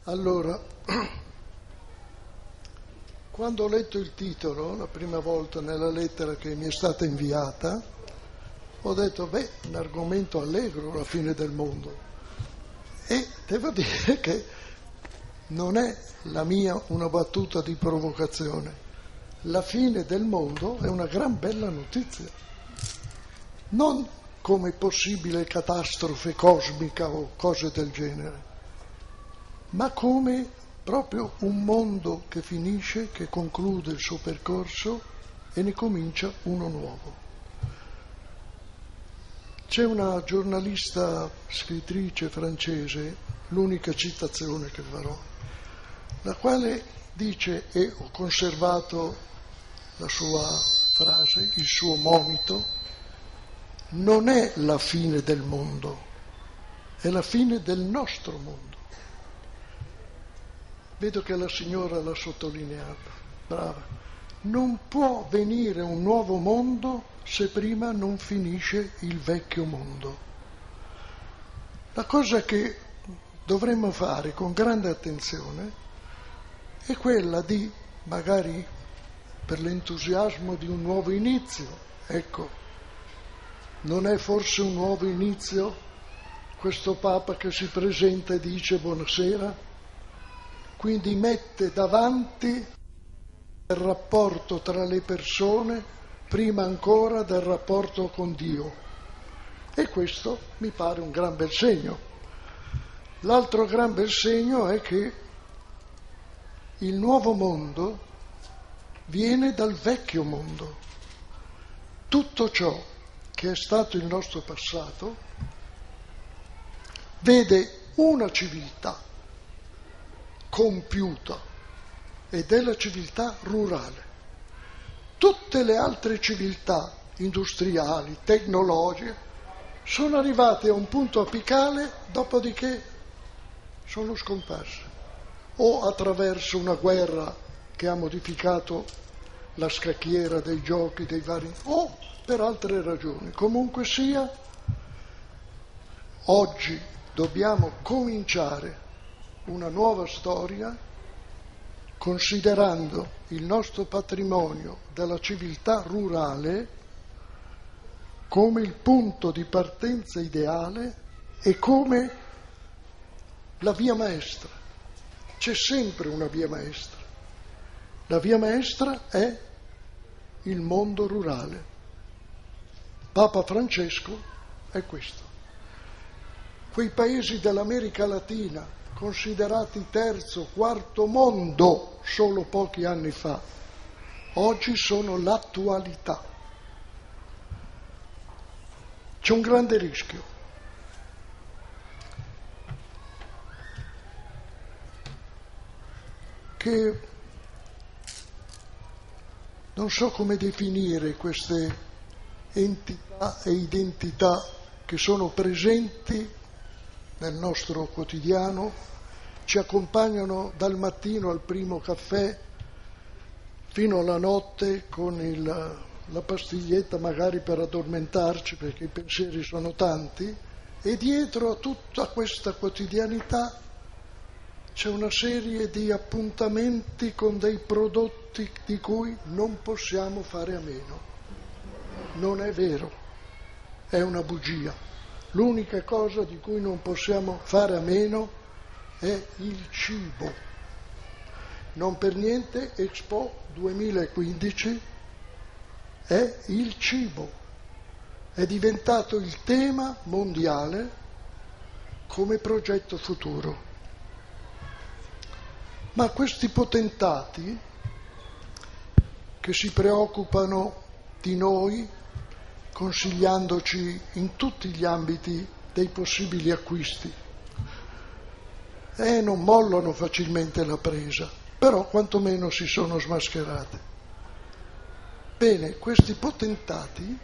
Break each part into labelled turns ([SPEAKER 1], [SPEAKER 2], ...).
[SPEAKER 1] Allora, quando ho letto il titolo, la prima volta nella lettera che mi è stata inviata, ho detto, un argomento allegro, la fine del mondo. E devo dire che non è la mia una battuta di provocazione. La fine del mondo è una gran bella notizia. Non come possibile catastrofe cosmica o cose del genere, ma come proprio un mondo che finisce, che conclude il suo percorso e ne comincia uno nuovo. C'è una giornalista, scrittrice francese, l'unica citazione che farò, la quale dice, e ho conservato la sua frase, il suo monito: non è la fine del mondo, è la fine del nostro mondo. Vedo che la signora l'ha sottolineato, brava. Non può venire un nuovo mondo se prima non finisce il vecchio mondo. La cosa che dovremmo fare con grande attenzione è quella di, magari per l'entusiasmo di un nuovo inizio, ecco, non è forse un nuovo inizio questo Papa che si presenta e dice buonasera? Quindi mette davanti il rapporto tra le persone prima ancora del rapporto con Dio. E questo mi pare un gran bel segno. L'altro gran bel segno è che il nuovo mondo viene dal vecchio mondo. Tutto ciò che è stato il nostro passato vede una civiltà compiuta, ed è la civiltà rurale. Tutte le altre civiltà industriali, tecnologiche, sono arrivate a un punto apicale, dopodiché sono scomparse, o attraverso una guerra che ha modificato la scacchiera dei giochi, dei vari, o per altre ragioni. Comunque sia, oggi dobbiamo cominciare una nuova storia considerando il nostro patrimonio della civiltà rurale come il punto di partenza ideale e come la via maestra. C'è sempre una via maestra. La via maestra è il mondo rurale. Papa Francesco è questo. Quei paesi dell'America Latina considerati terzo, quarto mondo solo pochi anni fa, oggi sono l'attualità. C'è un grande rischio. Che non so come definire queste entità e identità che sono presenti nel nostro quotidiano, ci accompagnano dal mattino al primo caffè fino alla notte con la pastiglietta magari per addormentarci, perché i pensieri sono tanti, e dietro a tutta questa quotidianità c'è una serie di appuntamenti con dei prodotti di cui non possiamo fare a meno. Non è vero, è una bugia. L'unica cosa di cui non possiamo fare a meno è il cibo. Non per niente Expo 2015 è il cibo. È diventato il tema mondiale come progetto futuro. Ma questi potentati che si preoccupano di noi, consigliandoci in tutti gli ambiti dei possibili acquisti, non mollano facilmente la presa, però quantomeno si sono smascherate. Bene, questi potentati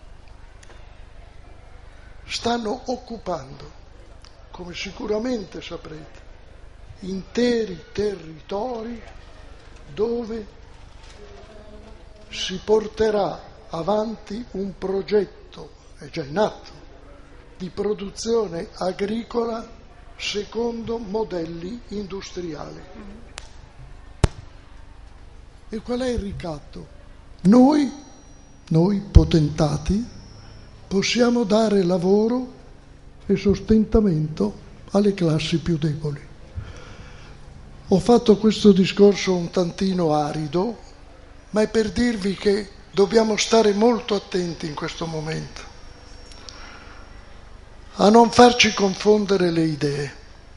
[SPEAKER 1] stanno occupando, come sicuramente saprete, interi territori dove si porterà avanti un progetto, è già in atto, di produzione agricola secondo modelli industriali. E qual è il ricatto? Noi potentati, possiamo dare lavoro e sostentamento alle classi più deboli. Ho fatto questo discorso un tantino arido, ma è per dirvi che dobbiamo stare molto attenti in questo momento a non farci confondere le idee.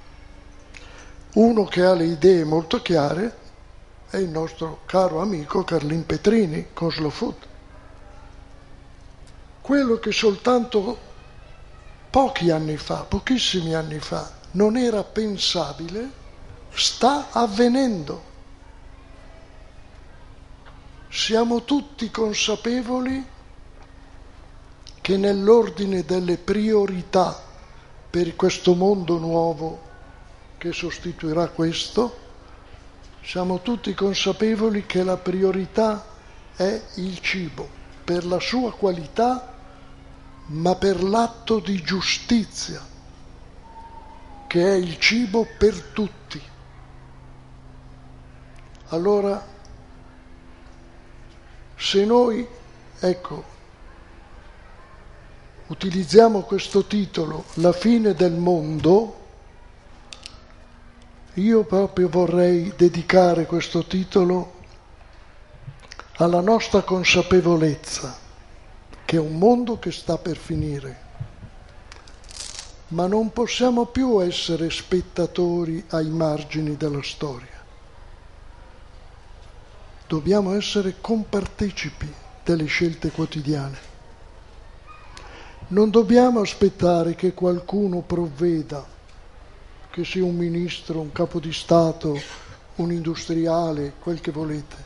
[SPEAKER 1] Uno che ha le idee molto chiare è il nostro caro amico Carlin Petrini con Slow Food. Quello che soltanto pochissimi anni fa, non era pensabile, sta avvenendo. Siamo tutti consapevoli che nell'ordine delle priorità per questo mondo nuovo che sostituirà questo, siamo tutti consapevoli che la priorità è il cibo, per la sua qualità, ma per l'atto di giustizia, che è il cibo per tutti. Allora, se noi, utilizziamo questo titolo, La fine del mondo, io proprio vorrei dedicare questo titolo alla nostra consapevolezza che è un mondo che sta per finire, ma non possiamo più essere spettatori ai margini della storia. Dobbiamo essere compartecipi delle scelte quotidiane. Non dobbiamo aspettare che qualcuno provveda, che sia un ministro, un capo di Stato, un industriale, quel che volete.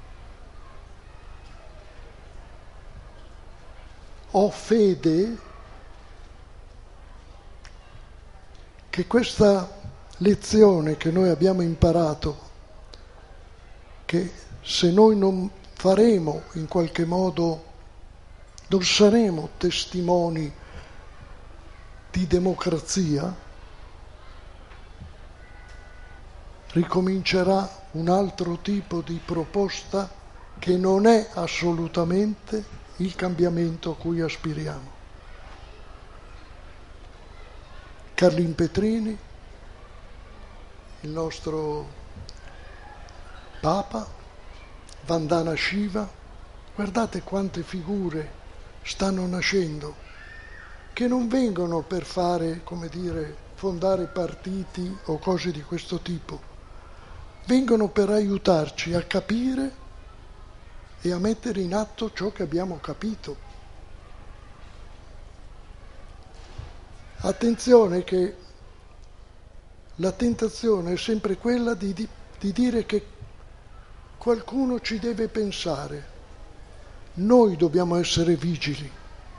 [SPEAKER 1] Ho fede che questa lezione che noi abbiamo imparato, che se noi non faremo in qualche modo, non saremo testimoni di democrazia, ricomincerà un altro tipo di proposta che non è assolutamente il cambiamento a cui aspiriamo. Carlin Petrini, il nostro Papa, Vandana Shiva, guardate quante figure stanno nascendo, che non vengono per fare, fondare partiti o cose di questo tipo, vengono per aiutarci a capire e a mettere in atto ciò che abbiamo capito. Attenzione che la tentazione è sempre quella di dire che qualcuno ci deve pensare. Noi dobbiamo essere vigili.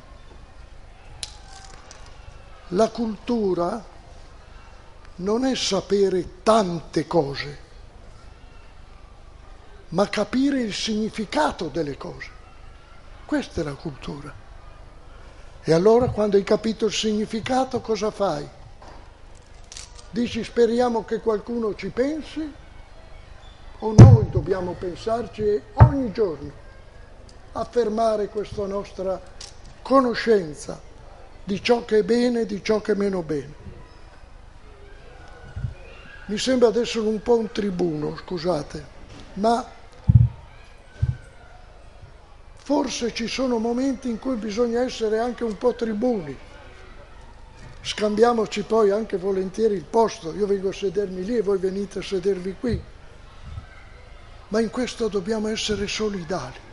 [SPEAKER 1] La cultura non è sapere tante cose, ma capire il significato delle cose. Questa è la cultura. E allora quando hai capito il significato cosa fai? Dici speriamo che qualcuno ci pensi o noi dobbiamo pensarci e ogni giorno affermare questa nostra conoscenza di ciò che è bene e di ciò che è meno bene. Mi sembra di essere un po' un tribuno, scusate, ma forse ci sono momenti in cui bisogna essere anche un po' tribuni. Scambiamoci poi anche volentieri il posto, io vengo a sedermi lì e voi venite a sedervi qui. Ma in questo dobbiamo essere solidali.